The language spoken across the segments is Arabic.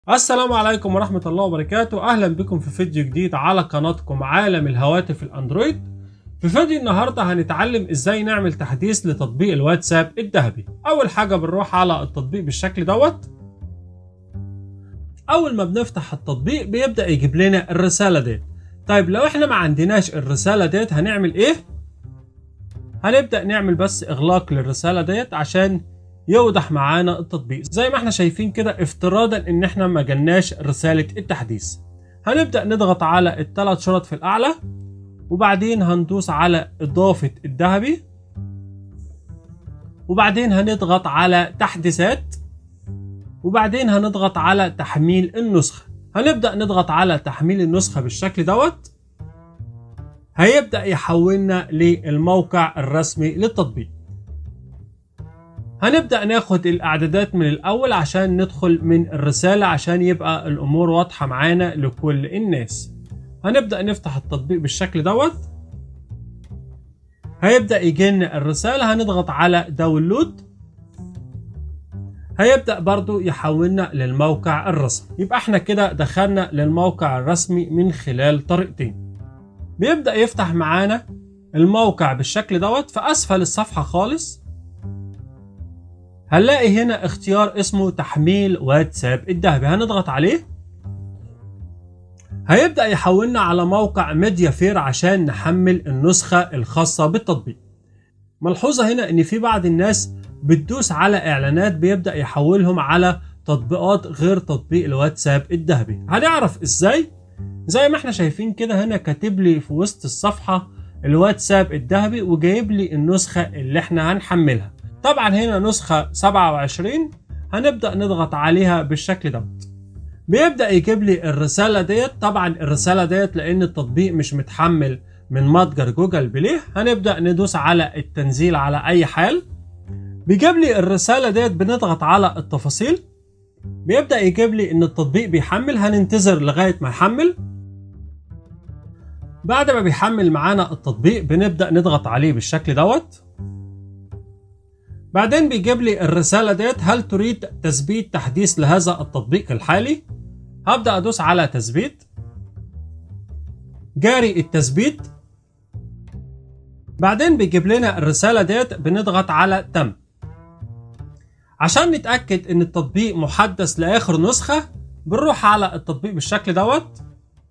السلام عليكم ورحمة الله وبركاته. أهلا بكم في فيديو جديد على قناتكم عالم الهواتف الأندرويد. في فيديو النهاردة هنتعلم إزاي نعمل تحديث لتطبيق الواتساب الذهبي. أول حاجة بنروح على التطبيق بالشكل دوت. أول ما بنفتح التطبيق بيبدأ يجيب لنا الرسالة ديت. طيب لو إحنا ما عندناش الرسالة ديت هنعمل إيه؟ هنبدأ نعمل بس إغلاق للرسالة ديت عشان يوضح معانا التطبيق. زي ما احنا شايفين كده افتراضا ان احنا ما جالناش رسالة التحديث، هنبدأ نضغط على الثلاث شرط في الاعلى وبعدين هندوس على اضافة الذهبي وبعدين هنضغط على تحديثات وبعدين هنضغط على تحميل النسخة. هنبدأ نضغط على تحميل النسخة بالشكل دوت. هيبدأ يحولنا للموقع الرسمي للتطبيق. هنبدأ ناخد الإعدادات من الأول عشان ندخل من الرسالة عشان يبقى الأمور واضحة معانا لكل الناس. هنبدأ نفتح التطبيق بالشكل دوت. هيبدأ يجينا الرسالة، هنضغط على داونلود. هيبدأ برضو يحولنا للموقع الرسمي. يبقى احنا كده دخلنا للموقع الرسمي من خلال طريقتين. بيبدأ يفتح معانا الموقع بالشكل دوت. في أسفل الصفحة خالص هنلاقي هنا اختيار اسمه تحميل واتساب الذهبي، هنضغط عليه. هيبدأ يحولنا على موقع ميديا فير عشان نحمل النسخة الخاصة بالتطبيق. ملحوظة هنا ان في بعض الناس بتدوس على اعلانات بيبدأ يحولهم على تطبيقات غير تطبيق الواتساب الذهبي. هنعرف ازاي؟ زي ما احنا شايفين كده هنا كاتب لي في وسط الصفحة الواتساب الذهبي وجايب لي النسخة اللي احنا هنحملها. طبعا هنا نسخة 27. هنبدأ نضغط عليها بالشكل دوت. بيبدأ يجيب لي الرسالة ديت. طبعا الرسالة ديت لأن التطبيق مش متحمل من متجر جوجل بلاي. هنبدأ ندوس على التنزيل على أي حال. بيجيب لي الرسالة ديت، بنضغط على التفاصيل. بيبدأ يجيب لي إن التطبيق بيحمل. هننتظر لغاية ما يحمل. بعد ما بيحمل معانا التطبيق بنبدأ نضغط عليه بالشكل دوت. بعدين بيجيب لي الرسالة ديت، هل تريد تثبيت تحديث لهذا التطبيق الحالي؟ هبدأ أدوس على تثبيت. جاري التثبيت. بعدين بيجيب لنا الرسالة ديت، بنضغط على تم. عشان نتأكد إن التطبيق محدث لآخر نسخة بنروح على التطبيق بالشكل دوت.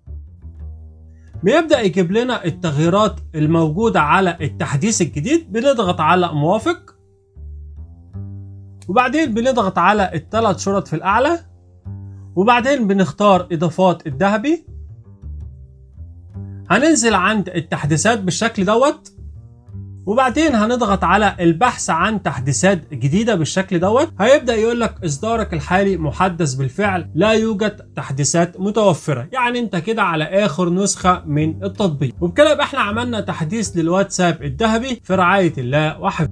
بيبدأ يجيب لنا التغييرات الموجودة على التحديث الجديد، بنضغط على موافق وبعدين بنضغط على الثلاث شرط في الأعلى وبعدين بنختار إضافات الذهبي. هننزل عند التحديثات بالشكل دوت وبعدين هنضغط على البحث عن تحديثات جديدة بالشكل دوت. هيبدأ يقول لك إصدارك الحالي محدث بالفعل، لا يوجد تحديثات متوفرة. يعني أنت كده على آخر نسخة من التطبيق. وبكده يبقى احنا عملنا تحديث للواتساب الذهبي في رعاية الله وحفظه.